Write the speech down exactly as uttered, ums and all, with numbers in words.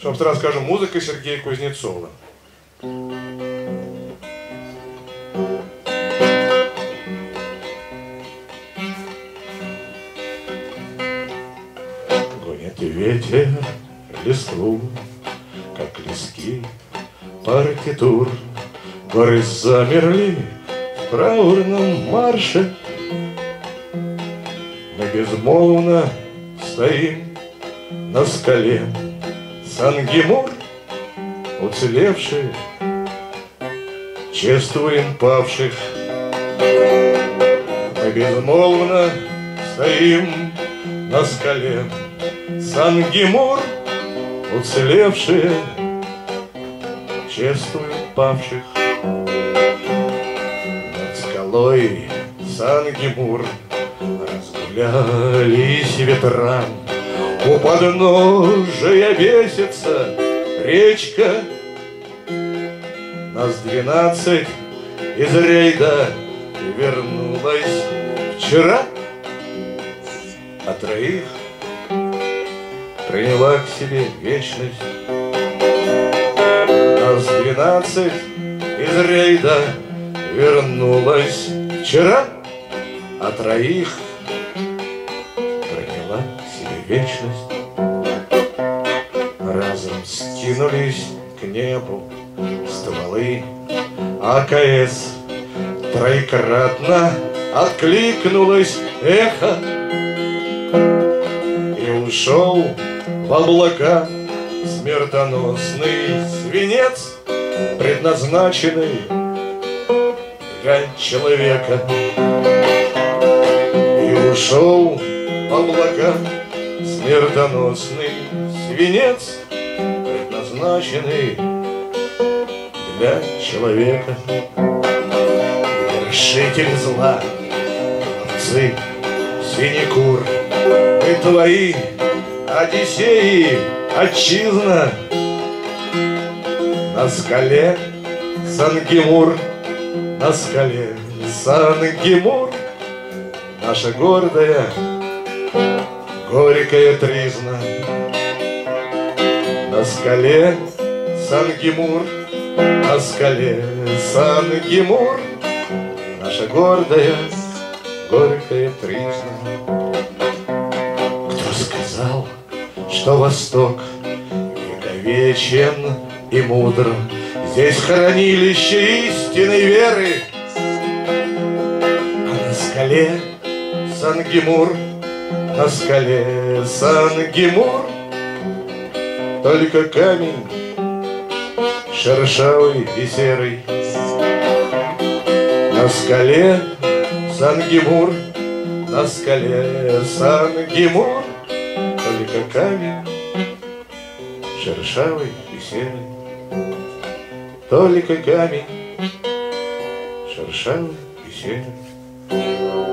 Собственно, скажем, музыка Сергея Кузнецова. Гонит ветер листву, как листки партитур. Горы замерли в траурном марше. Мы безмолвно стоим на скале. Сан-Гимур, уцелевшие, чествуем павших. Мы безмолвно стоим на скале. Сан-Гимур, уцелевшие, чествуем павших. Над скалой Сан-Гимур разгулялись ветра. У подножия бесится речка. Нас двенадцать из рейда вернулась вчера, а троих приняла к себе вечность. Нас двенадцать из рейда вернулась вчера, а троих приняла к себе вечность. Разом скинулись к небу стволы А К С. Троекратно откликнулось эхо, и ушел в облака смертоносный свинец, предназначенный для человека. И ушел в облака смертоносный свинец, предназначенный для человека. Вершитель зла, ловцы синекур, мы твои Одиссеи, отчизна. На скале Сан-Гимур, на скале Сан-Гимур, наша гордая горькая тризна. На скале Сан-Гимур, на скале Сан-Гимур, наша гордая горькая тризна. Кто сказал, что Восток вековечен и мудр? Здесь хранилище истинной веры. А на скале Сан-Гимур, на скале Сан-Гимур только камень шершавый и серый. На скале Сан-Гимур, на скале Сан-Гимур только камень шершавый и серый. Только камень шершавый и серый.